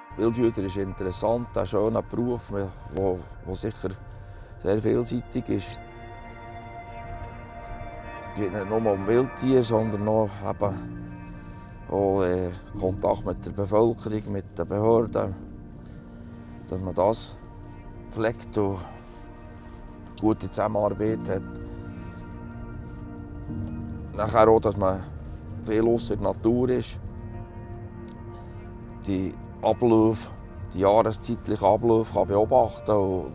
Wildhüter ist interessant, ein schöner Beruf, der sicher sehr vielseitig ist. Es geht nicht nur um Wildtiere, sondern auch, Kontakt mit der Bevölkerung, mit den Behörden. Dass man das pflegt und gute Zusammenarbeit hat. Nachher auch, dass man viel aus in der Natur ist. Die Abläufe, die jahreszeitlichen Abläufe kann beobachten und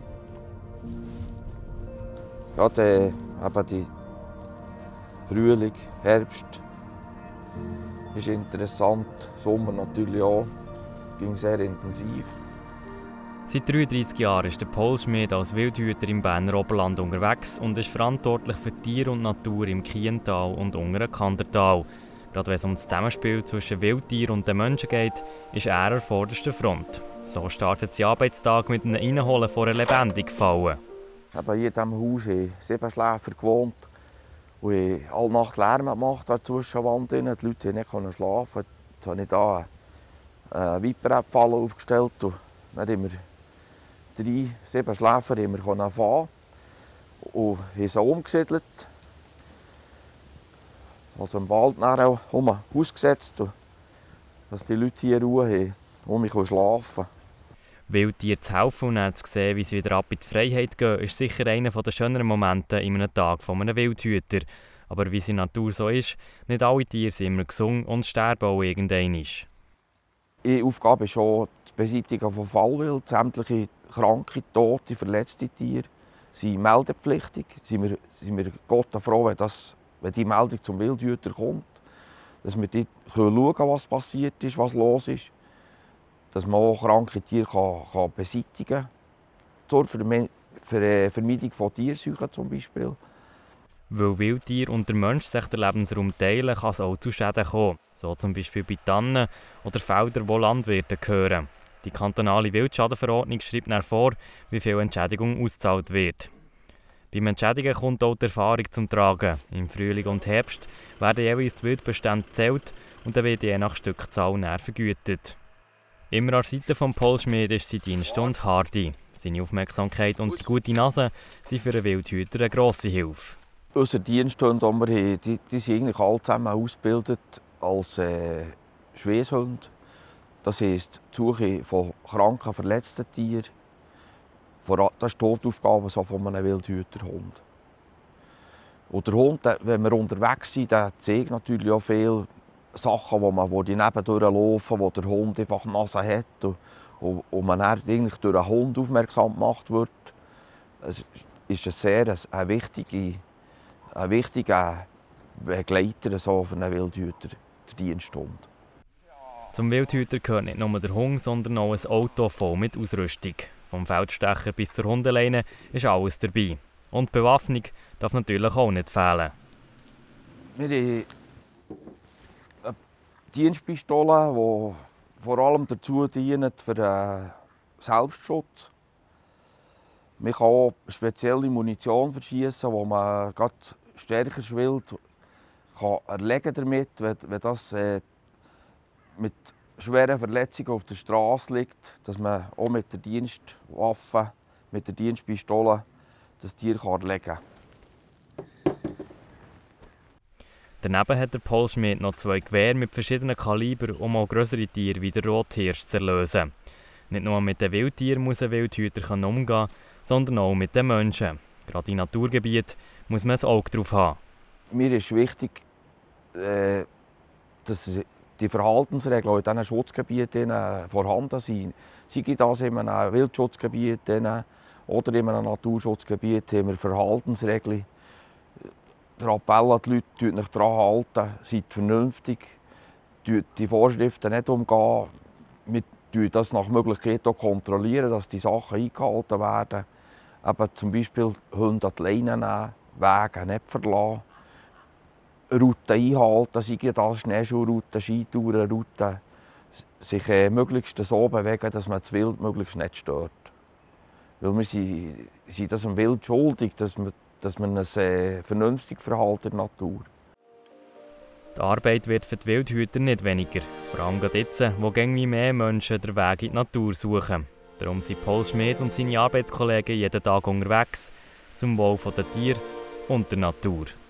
gerade die Frühling, Herbst ist interessant, Sommer natürlich auch, ging sehr intensiv. Seit 33 Jahren ist der Paul Schmid als Wildhüter im Berner Oberland unterwegs und ist verantwortlich für Tier und Natur im Kiental und unteren Kandertal. Gerade wenn es um das Zusammenspiel zwischen Wildtier und den Menschen geht, ist er an vorderster Front. So startet sein Arbeitstag mit einem Reinholen vor einer lebendigen Falle. Hier in diesem Haus haben 7 Schläfer gewohnt und haben alle Nacht Lärm gemacht an der Zwischenwand. Die Leute konnten nicht schlafen. Jetzt habe ich hier eine Viperäpfalle aufgestellt und dann haben wir 7 Schläfer fahren und haben sie umgesiedelt. Also im Wald auch um ein Haus gesetzt, dass die Leute hier Ruhe haben, um mich schlafen können. Wildtieren zu helfen und dann zu sehen, wie sie wieder ab in die Freiheit gehen, ist sicher einer der schöneren Momente in einem Tag von einem Wildhüter. Aber wie es in der Natur so ist, nicht alle Tiere sind immer gesund und sterben auch irgendwann. Ihre Aufgabe ist auch die Beseitigung von Fallwild. Sämtliche kranke, tote, verletzte Tiere sind meldepflichtig. Sind wir Gott froh, wenn die Meldung zum Wildhüter kommt, dass wir dort schauen können, was passiert ist, was los ist. Dass man auch kranke Tiere kann beseitigen kann. Zur Vermeidung von Tierseuchen zum Beispiel. Weil Wildtiere und der Mensch sich den Lebensraum teilen, kann es auch zu Schäden kommen. So zum Beispiel bei Tannen oder Feldern, wo Landwirte gehören. Die kantonale Wildschadenverordnung schreibt dann vor, wie viel Entschädigung ausgezahlt wird. Beim Entschädigen kommt auch die Erfahrung zum Tragen. Im Frühling und Herbst werden jeweils die Wildbestände gezählt und dann wird je nach Stückzahl näher vergütet. Immer an der Seite von Paul Schmid ist sein Diensthund Hardy. Seine Aufmerksamkeit und die gute Nase sind für einen Wildhüter eine grosse Hilfe. Unsere Diensthunde, die wir haben, die sind eigentlich alle zusammen ausgebildet als Schweißhunde. Das heisst, die Suche von kranken, verletzten Tieren. Das ist die Hauptaufgabe von einem Wildhüterhund. Und der Hund, wenn wir unterwegs sind, der zeigt natürlich auch viele Sachen, wo die nebendurch laufen, wo der Hund einfach Nase hat und man dann eigentlich durch einen Hund aufmerksam gemacht wird. Es ist ein wichtiger Begleiter so für einen Wildhüter, der Diensthund. Zum Wildhüter gehört nicht nur der Hund, sondern auch ein Auto voll mit Ausrüstung. Vom Feldstecher bis zur Hundeleine ist alles dabei. Und die Bewaffnung darf natürlich auch nicht fehlen. Wir haben eine Dienstpistole, die vor allem dazu dient für den Selbstschutz. Man kann auch spezielle Munition verschießen, wo man gerade stärkeres Wild erlegen damit, wenn das mit schweren Verletzungen auf der Straße liegt, dass man auch mit der Dienstwaffe, mit der Dienstpistole das Tier erlegen kann. Daneben hat der Paul Schmid noch 2 Gewehre mit verschiedenen Kalibern, um auch grössere Tiere wie der Rothirsch zu erlösen. Nicht nur mit den Wildtieren muss ein Wildhüter umgehen, sondern auch mit den Menschen. Gerade in Naturgebieten muss man ein Auge drauf haben. Mir ist wichtig, dass die Verhaltensregeln in diesen Schutzgebieten vorhanden sind. Sei das in einem Wildschutzgebiet oder in einem Naturschutzgebiet haben wir Verhaltensregeln. Der Appell an die Leute, haltet euch daran halten, seid vernünftig, die Vorschriften nicht umgehen. Wir kontrollieren das nach Möglichkeit auch kontrollieren, dass die Sachen eingehalten werden. Eben zum Beispiel Hunde an die Leine nehmen, Wege nicht verlassen. Routen einhalten, sei das Schneeschuhrouten, Skitourenrouten, sich möglichst so bewegen, dass man das Wild möglichst nicht stört. Weil wir sind das dem Wild schuldig, dass man ein vernünftig verhalten in der Natur. Die Arbeit wird für die Wildhüter nicht weniger, vor allem gerade jetzt, wo immer mehr Menschen den Weg in die Natur suchen. Darum sind Paul Schmid und seine Arbeitskollegen jeden Tag unterwegs, zum Wohl der Tiere und der Natur.